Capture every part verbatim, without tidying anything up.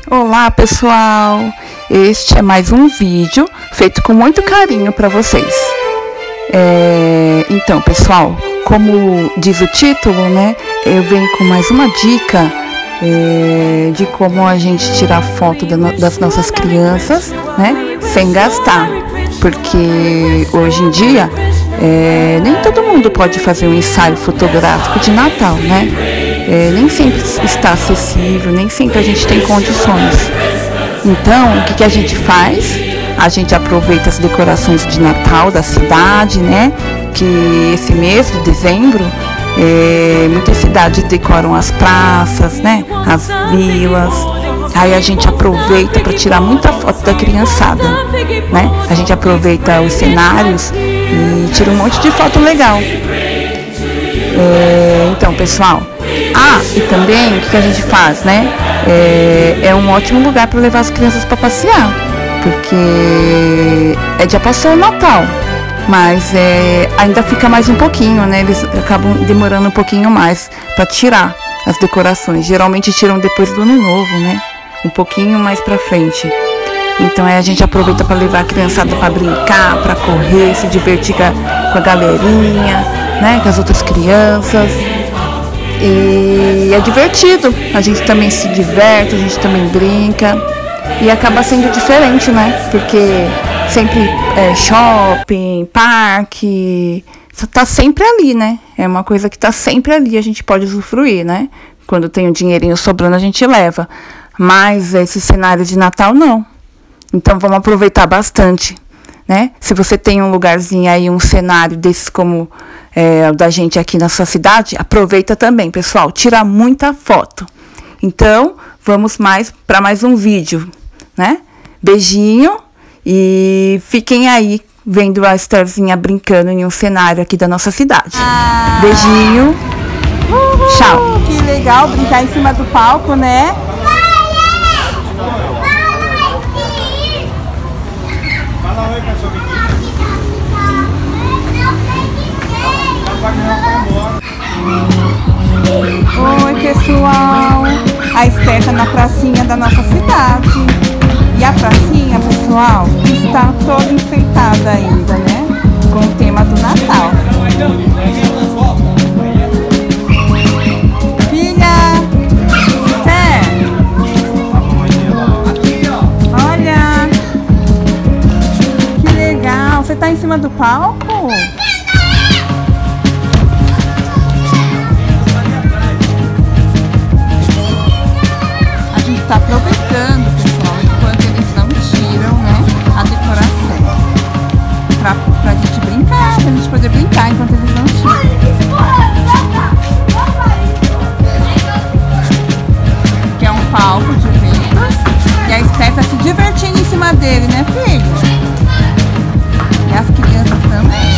Olá pessoal, este é mais um vídeo feito com muito carinho para vocês. É, então pessoal, como diz o título, né, eu venho com mais uma dica é, de como a gente tirar foto da no, das nossas crianças, né, sem gastar, porque hoje em dia é, nem todo mundo pode fazer um ensaio fotográfico de Natal, né? É, nem sempre está acessível, nem sempre a gente tem condições. Então, o que, que a gente faz? A gente aproveita as decorações de Natal da cidade, né? Que esse mês de dezembro, é, muitas cidades decoram as praças, né? As vilas. Aí a gente aproveita para tirar muita foto da criançada, né? A gente aproveita os cenários e tira um monte de foto legal. É, então, pessoal, ah, e também o que, que a gente faz, né? É, é um ótimo lugar para levar as crianças para passear, porque é já passou o Natal, mas é, ainda fica mais um pouquinho, né? Eles acabam demorando um pouquinho mais para tirar as decorações. Geralmente tiram depois do Ano Novo, né? Um pouquinho mais para frente. Então é, a gente aproveita para levar a criançada para brincar, para correr, se divertir com a galerinha, né? Com as outras crianças. E é divertido, a gente também se diverte, a gente também brinca e acaba sendo diferente, né? Porque sempre é shopping, parque, tá sempre ali, né? É uma coisa que tá sempre ali, a gente pode usufruir, né? Quando tem um dinheirinho sobrando a gente leva, mas esse cenário de Natal não. Então vamos aproveitar bastante, né? Se você tem um lugarzinho aí, um cenário desses como é, da gente aqui na sua cidade, aproveita também, pessoal, tira muita foto. Então, vamos mais para mais um vídeo, né? Beijinho e fiquem aí vendo a Estherzinha brincando em um cenário aqui da nossa cidade. Ah. Beijinho. Uhul, tchau. Que legal brincar em cima do palco, né? Oi pessoal, a Esther tá na pracinha da nossa cidade. E a pracinha, pessoal, está toda enfeitada ainda, né? Com o tema do Natal. Filha! Esther! Olha! Que legal! Você tá em cima do palco? Tá aproveitando, pessoal, enquanto eles não tiram, né, a decoração pra, pra gente brincar, pra gente poder brincar enquanto eles não tiram. Que é um palco de eventos e a Esther tá se divertindo em cima dele, né, filho? E as crianças também.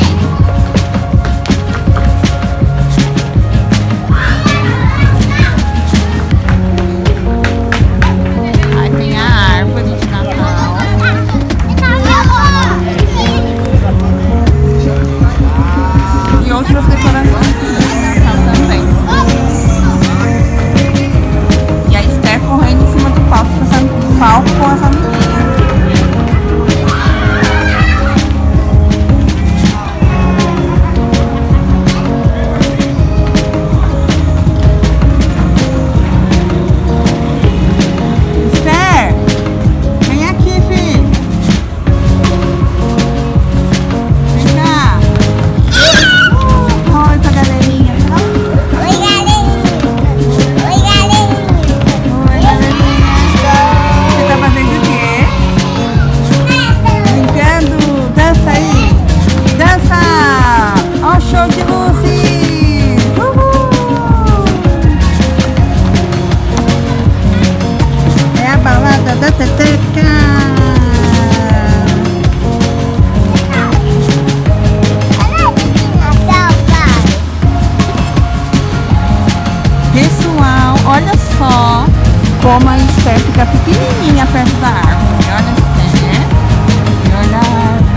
Pessoal, olha só como a Esther fica pequenininha perto da árvore. Olha a Esther, olha a árvore.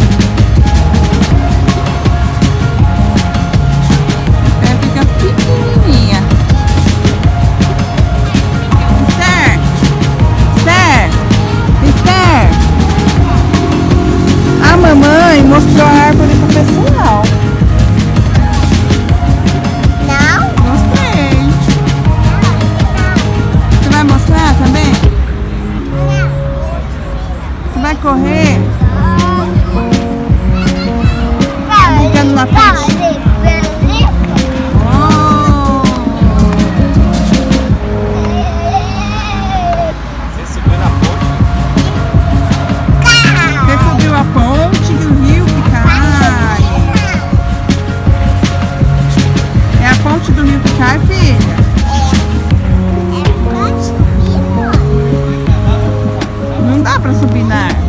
A Esther fica pequenininha. Esther, Esther. correr? Tá brincando na frente? Oh. Você subiu na ponte? Você subiu a ponte do rio que cai. É a ponte do rio que cai, filha? Não dá pra subir na árvore.